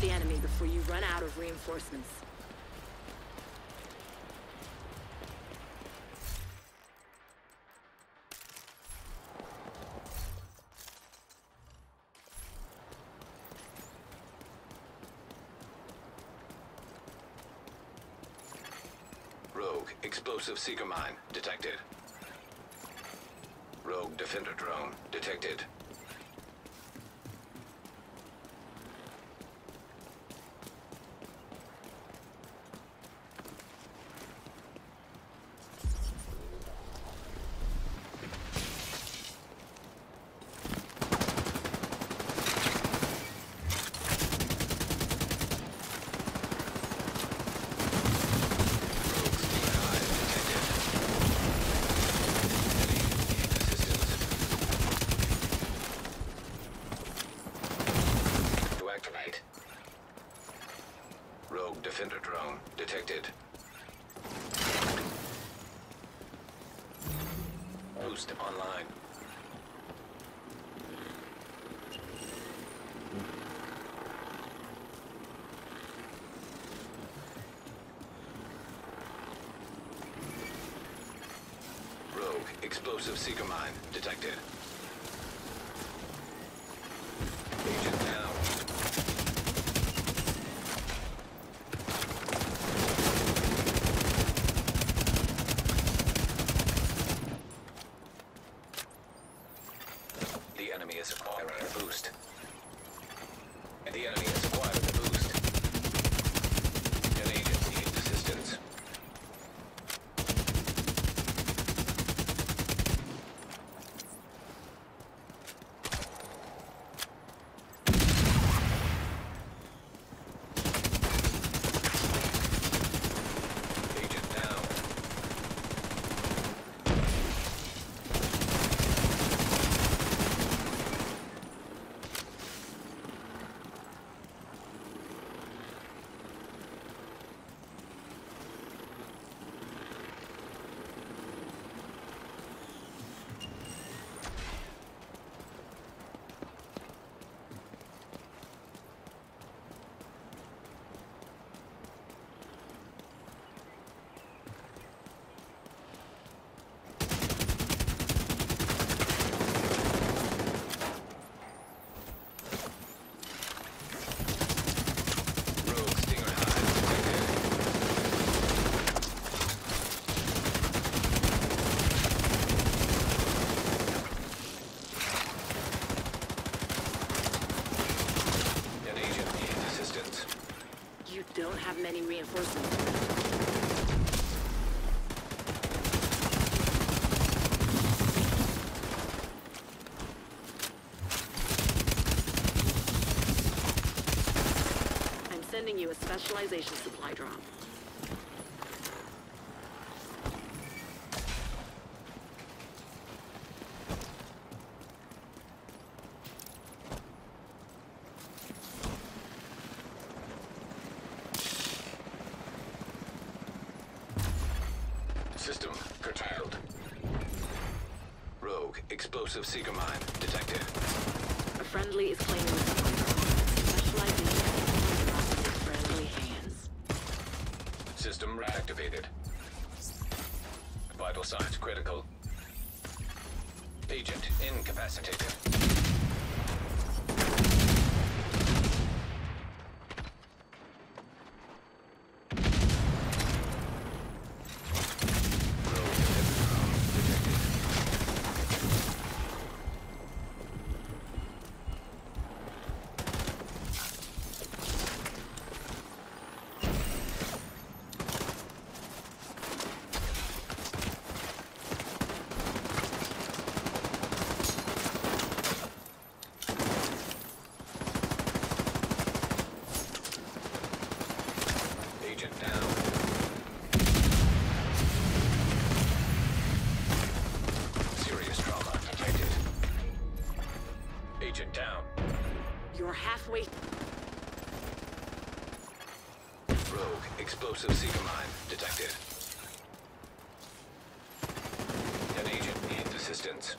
the enemy before you run out of reinforcements. Rogue explosive seeker mine detected. Rogue defender drone detected. Rogue defender drone detected. Boost online. Rogue explosive seeker mine detected. Agent down. The enemy is acquiring a boost. And the enemy is acquiring a boost. An agent needs assistance. Agent down. You don't have many reinforcements. I'm sending you a specialization supply drop. System curtailed. Rogue explosive seeker mine detected. A friendly is claiming the supply drop. Specialization in friendly hands. System reactivated. Vital signs critical. Agent incapacitated. Agent down. Serious trauma detected. Agent down. You're halfway. Rogue explosive seeker mine detected. An agent needs assistance.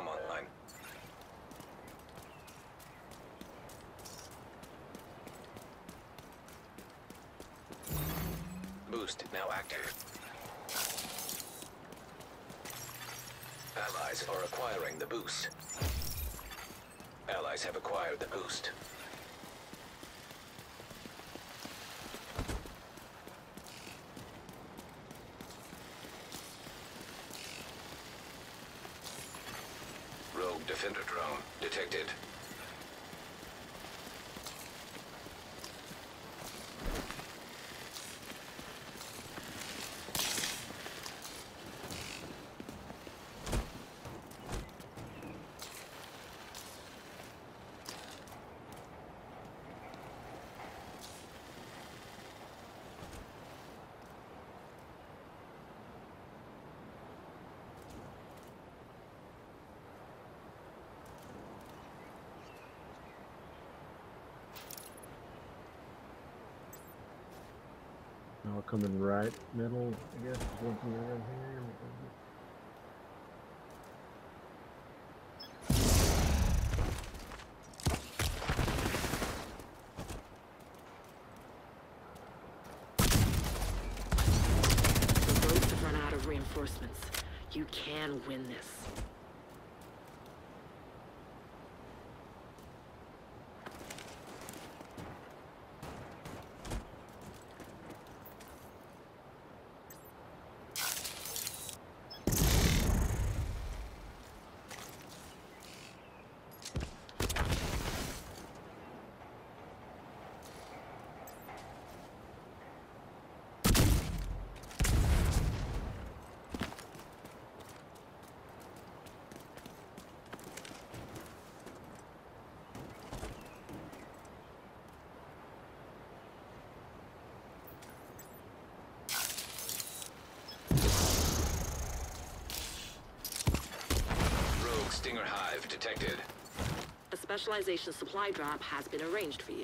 online. Boost now active. Allies are acquiring the boost. Allies have acquired the boost. Rogue Defender drone detected. I'll come in right middle, I guess. One thing around here. The roads have run out of reinforcements. You can win this. Stinger Hive detected. A specialization supply drop has been arranged for you.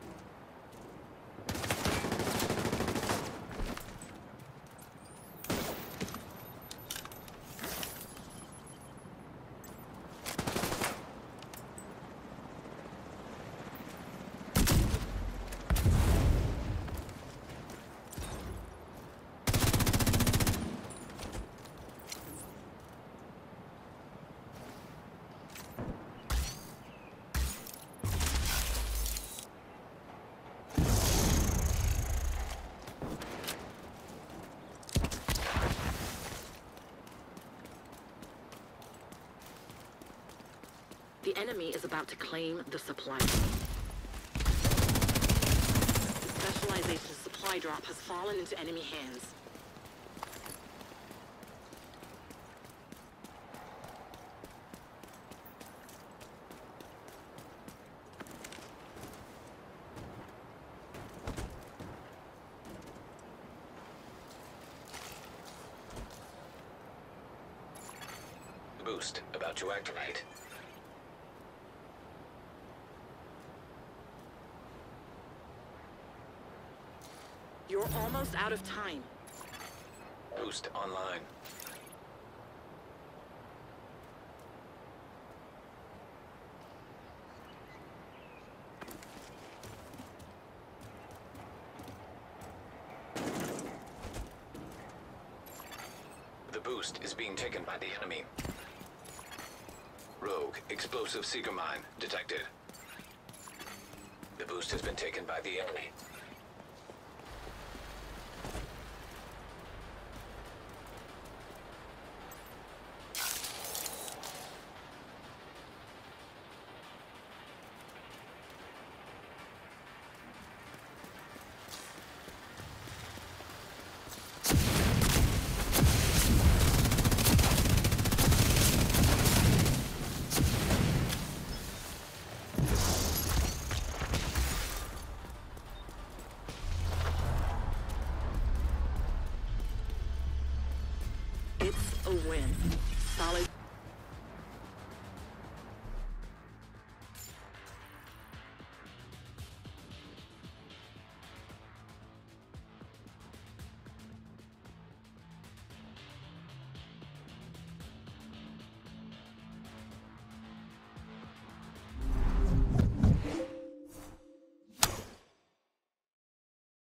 The enemy is about to claim the supply drop. The specialization supply drop has fallen into enemy hands. Boost about to activate. You're almost out of time. Boost online. The boost is being taken by the enemy. Rogue explosive seeker mine detected. The boost has been taken by the enemy. It's a win. Solid